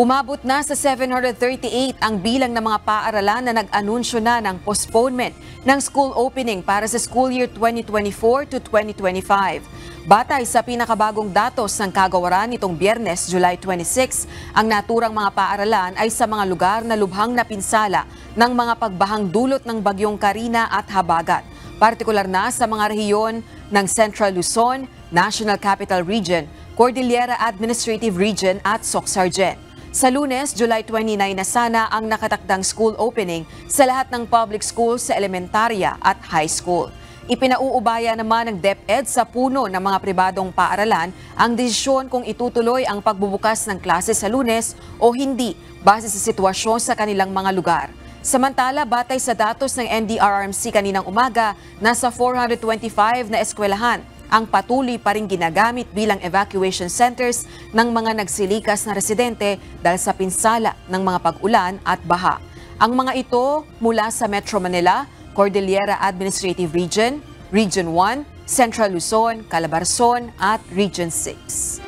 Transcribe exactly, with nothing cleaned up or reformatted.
Umabot na sa seven hundred thirty-eight ang bilang ng mga paaralan na nag-anunsyo na ng postponement ng school opening para sa school year twenty twenty-four to twenty twenty-five. Batay sa pinakabagong datos ng kagawaran nitong Biyernes, July twenty-six, ang naturang mga paaralan ay sa mga lugar na lubhang napinsala ng mga pagbahang dulot ng bagyong Karina at Habagat, partikular na sa mga rehiyon ng Central Luzon, National Capital Region, Cordillera Administrative Region at Soc-Sargen. Sa Lunes, July twenty-nine na sana ang nakatakdang school opening sa lahat ng public schools sa elementarya at high school. Ipinauubaya naman ng DepEd sa puno ng mga pribadong paaralan ang desisyon kung itutuloy ang pagbubukas ng klase sa Lunes o hindi base sa sitwasyon sa kanilang mga lugar. Samantala, batay sa datos ng N D R R M C kaninang umaga, nasa four hundred twenty-five na eskwelahan ang patuloy pa rin ginagamit bilang evacuation centers ng mga nagsilikas na residente dahil sa pinsala ng mga pag-ulan at baha. Ang mga ito mula sa Metro Manila, Cordillera Administrative Region, Region one, Central Luzon, Calabarzon at Region six.